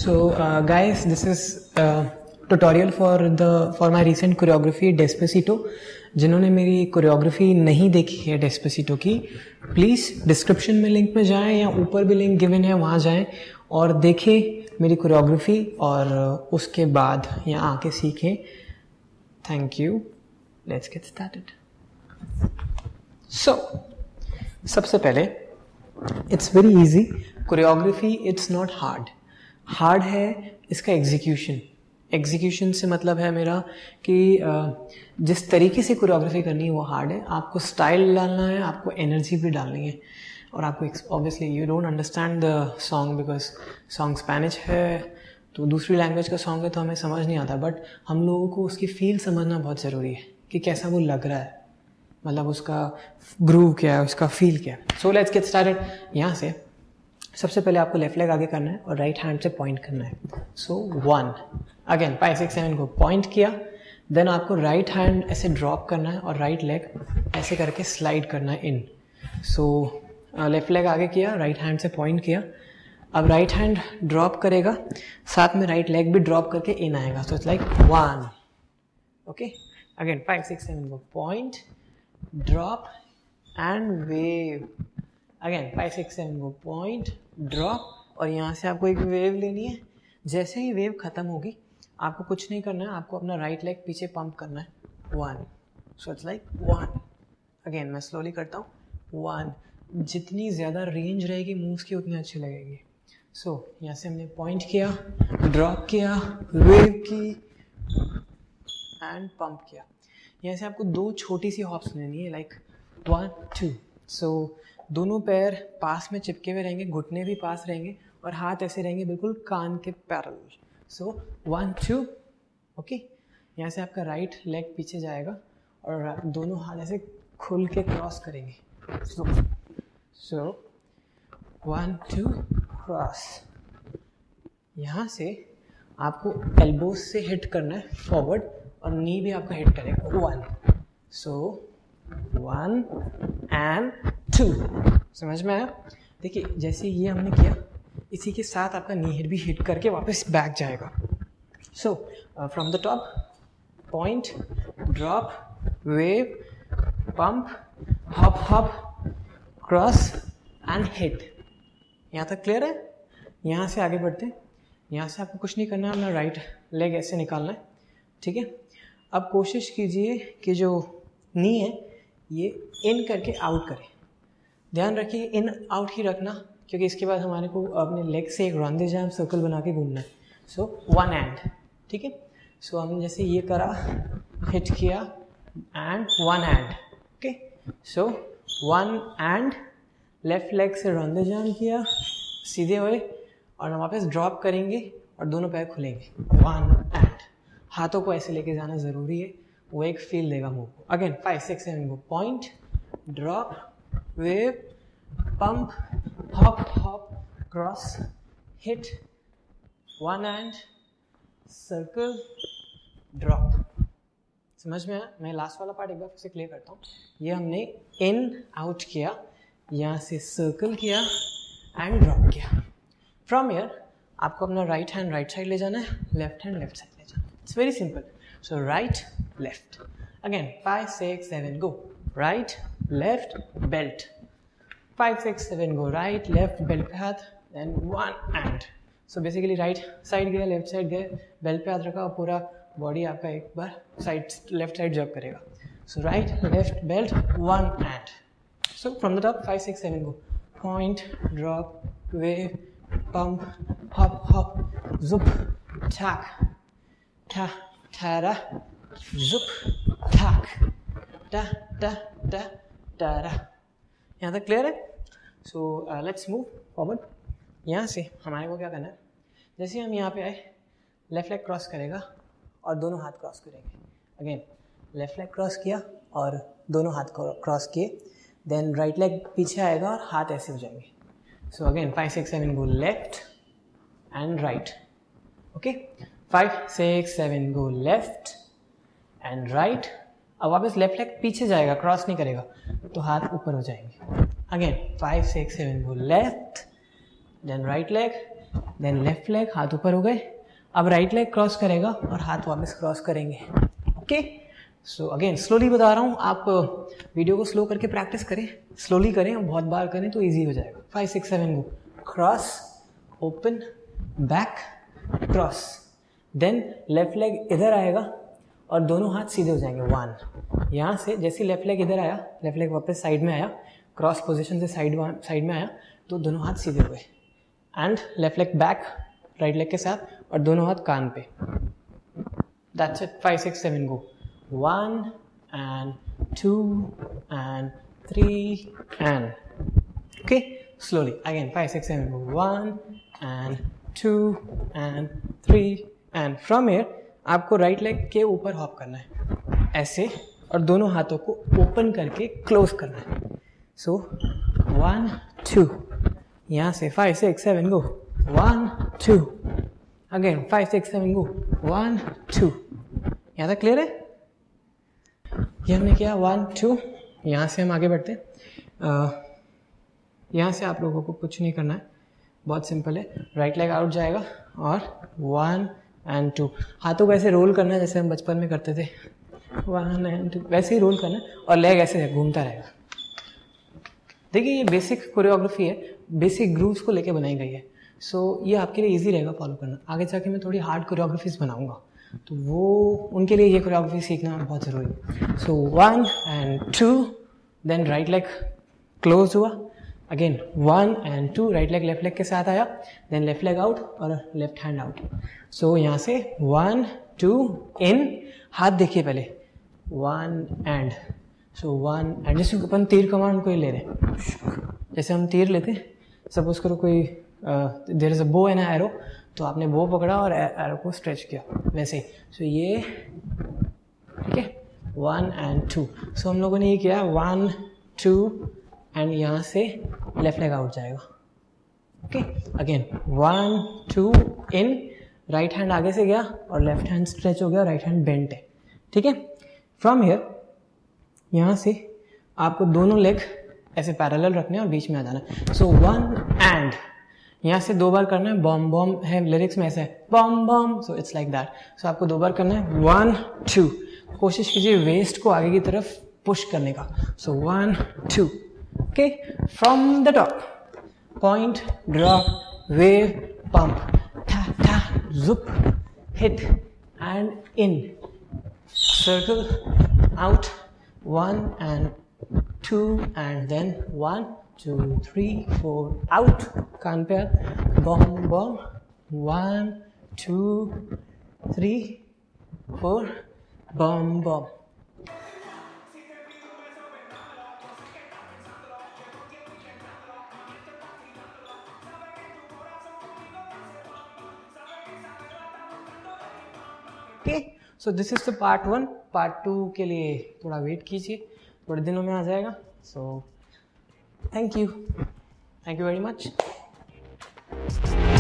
Guys, this is tutorial for my recent choreography Despacito. जिन्होंने मेरी choreography नहीं देखी है डेस्पेसिटो की, प्लीज़ डिस्क्रिप्शन में लिंक में जाएं या ऊपर भी लिंक गिवन है, वहाँ जाएं और देखें मेरी कोरियोग्राफी और उसके बाद यहाँ आके सीखें. Thank you. Let's get started. So सबसे पहले it's very easy. Choreography it's not hard है इसका एग्जीक्यूशन से मतलब है मेरा कि जिस तरीके से कोरियोग्राफी करनी है वो हार्ड है. आपको स्टाइल डालना है, आपको एनर्जी भी डालनी है, और आपको obviously you don't understand the song because song Spanish है, तो दूसरी लैंग्वेज का सॉन्ग है तो हमें समझ नहीं आता. बट हम लोगों को उसकी फील समझना बहुत ज़रूरी है कि कैसा वो लग रहा है, मतलब उसका ग्रूव क्या है, उसका फील क्या है. So let's get started. यहाँ से सबसे पहले आपको लेफ्ट लेग आगे करना है और राइट हैंड से पॉइंट करना है. सो 1 अगेन 5 6 7 को पॉइंट किया, देन आपको राइट हैंड ऐसे ड्रॉप करना है और राइट लेग ऐसे करके स्लाइड करना है इन. सो लेफ्ट लेग आगे किया, राइट हैंड से पॉइंट किया, अब राइट हैंड ड्रॉप करेगा, साथ में राइट लेग भी ड्रॉप करके इन आएगा. So it's like 1. Okay, again 5 6 7 को point, drop and wave. Again 5 6 7 को पॉइंट, ड्रॉप, और यहाँ से आपको एक वेव लेनी है. जैसे ही वेव ख़त्म होगी आपको कुछ नहीं करना है, आपको अपना राइट लेग पीछे पंप करना है. 1. So it's like 1. अगेन मैं स्लोली करता हूँ. 1. जितनी ज़्यादा रेंज रहेगी मूव्स की उतनी अच्छी लगेगी. सो यहाँ से हमने पॉइंट किया, ड्रॉप किया, वेव की एंड पंप किया. यहाँ से आपको 2 छोटी सी हॉप्स लेनी है, लाइक 1 2. सो दोनों पैर पास में चिपके हुए रहेंगे, घुटने भी पास रहेंगे और हाथ ऐसे रहेंगे बिल्कुल कान के पैरेलल. सो 1 2. ओके, यहाँ से आपका राइट लेग पीछे जाएगा और दोनों हाथ ऐसे खुल के क्रॉस करेंगे. So 1 2 cross. यहाँ से आपको एल्बोज से हिट करना है फॉरवर्ड और नी भी आपका हिट करेगा. 1. So 1 and 2. समझ में आया? देखिए जैसे ये हमने किया, इसी के साथ आपका नी हिट भी हिट करके वापस बैक जाएगा. So from the top point, drop, wave, pump, hop hop, cross and hit. यहाँ तक क्लियर है? यहाँ से आगे बढ़ते हैं. यहाँ से आपको कुछ नहीं करना है, अपना राइट लेग ऐसे निकालना है. ठीक है, अब कोशिश कीजिए कि जो नी है ये इन करके आउट करे. ध्यान रखिए इन आउट ही रखना, क्योंकि इसके बाद हमारे को अपने लेग से एक रॉन्डे जैम सर्कल बना के घूमना है. So 1 and. ठीक है, सो हमने जैसे ये करा, हिट किया and 1 and. Okay, so 1 and, left leg से रॉन्डे जैम किया, सीधे हुए और हम वापस ड्रॉप करेंगे और दोनों पैर खुलेंगे. 1 एंड. हाथों को ऐसे लेके जाना ज़रूरी है, वो एक फील देगा मूव को. अगेन 5 6 7 को point, drop, wave, pump, hop hop, cross, hit, 1 and, circle, drop. समझ में आया? मैं लास्ट वाला पार्ट एक बार फिर से क्लियर करता हूँ. ये हमने इन आउट किया, यहाँ से सर्कल किया एंड ड्रॉप किया. फ्रॉम हियर आपको अपना राइट हैंड राइट साइड ले जाना है, लेफ्ट हैंड लेफ्ट साइड ले जाना है. It's very simple. So right left. Again 5 6 7 go. Right left belt. 5 6 7 go. Right left belt पे हाथ, then 1 and. So basically right side गया, लेफ्ट साइड गए, बेल्ट पे हाथ रखा और पूरा बॉडी आपका एक बार साइड लेफ्ट साइड जब करेगा. So right left belt, 1 and. So from the top 5 6 7 go. Point, drop, wave, pump, hop hop, जुप, ठैक, ठा ठहरा, जुप, ठैक, टा टा टा टारा. यहाँ तक क्लियर है? So let's move forward. यहाँ से हमारे को क्या करना है, जैसे हम यहाँ पे आए, लेफ्ट लेग क्रॉस करेगा और दोनों हाथ क्रॉस करेंगे. अगेन लेफ्ट लेग क्रॉस किया और दोनों हाथ क्रॉस किए, देन राइट लेग पीछे आएगा और हाथ ऐसे हो जाएंगे. So again 5 6 7 go left and right. Okay, 5 6 7 go left and right. अब वापस लेफ्ट लेग पीछे जाएगा, क्रॉस नहीं करेगा, तो हाथ ऊपर हो जाएंगे. Again 5 6 7 go left, then right leg then left leg, हाथ ऊपर हो गए। अब राइट लेग क्रॉस करेगा और हाथ वापस क्रॉस करेंगे। ओके, सो अगेन स्लोली बता रहा हूँ, आप वीडियो को स्लो करके प्रैक्टिस करें, स्लोली करें और बहुत बार करें तो इजी हो जाएगा। 5 6 7 go. Cross, open, back, cross. Then left leg इधर आएगा और दोनों हाथ सीधे हो जाएंगे। 1, यहाँ से जैसे लेफ्ट लेग इधर आया, लेफ्ट लेग वापस साइड में आया, क्रॉस पोजीशन से साइड में आया तो दोनों हाथ सीधे हुए। And left leg back right leg के साथ और दोनों हाथ कान पे। That's it. 5 6 7 go. 1 and 2 and 3 and okay, slowly again 5 6 7 go. 1 and 2 and 3 and from here आपको राइट लेग के ऊपर हॉप करना है ऐसे और दोनों हाथों को ओपन करके क्लोज करना है। सो 1 2, यहाँ से 5 6 7 गो। 1 2 again 5 6 7 go. 1 2, यहाँ तक क्लियर है? ये हमने किया 1 2। यहाँ से हम आगे बढ़ते हैं। यहाँ से आप लोगों को कुछ नहीं करना है, बहुत सिंपल है। राइट लेग आउट जाएगा और 1 and 2, हाथों को ऐसे रोल करना है जैसे हम बचपन में करते थे। 1 and 2 वैसे ही रोल करना है और लेग ऐसे घूमता रहेगा। देखिए ये बेसिक कोरियोग्राफी है, बेसिक ग्रूव्स को लेके बनाई गई है। सो ये आपके लिए इजी रहेगा फॉलो करना। आगे जाके मैं थोड़ी हार्ड कोरियोग्राफीज बनाऊंगा तो वो उनके लिए ये कोरियोग्राफी सीखना बहुत ज़रूरी है। So 1 and 2, then right leg close हुआ। Again 1 and 2, right leg left leg के साथ आया, देन लेफ्ट लेग आउट और लेफ्ट हैंड आउट। सो यहाँ से 1 2 इन, हाथ देखिए पहले 1 and, सो 1 and, जैसे अपन तीर कमांड कोई ले रहे हैं, जैसे हम तीर लेते हैं, सपोज करो कोई there is a bow and arrow, तो आपने बो पकड़ा और एरो को स्ट्रेच किया वैसे ही। सो ये ठीक है 1 and 2। सो हम लोगों ने ये किया 1 2 एंड यहाँ से लेफ्ट लेग आउट जाएगा। Okay, again 1 2 in, right hand आगे से गया और लेफ्ट हैंड स्ट्रेच हो गया, राइट हैंड बेंट है। ठीक है, फ्रॉम हियर यहाँ से आपको दोनों लेग ऐसे पैरेलल रखने और बीच में आ जाना है। सो 1 एंड, यहाँ से 2 बार करना है। बॉम बॉम है लिरिक्स में, ऐसा है बॉम बॉम, so it's like that. So आपको 2 बार करना है। 1 2, कोशिश कीजिए वेस्ट को आगे की तरफ पुश करने का। So 1 2, okay, from the top, point, drop, wave, pump, था था, zup, hit and in, circle, out, 1 and 2 and then 1 2 3 4, out, कान पे, बॉम बॉम, 1 2 3 4, बॉम बॉम। Okay, so this is the part 1। Part 2 के लिए थोड़ा वेट कीजिए, थोड़े दिनों में आ जाएगा। So thank you very much.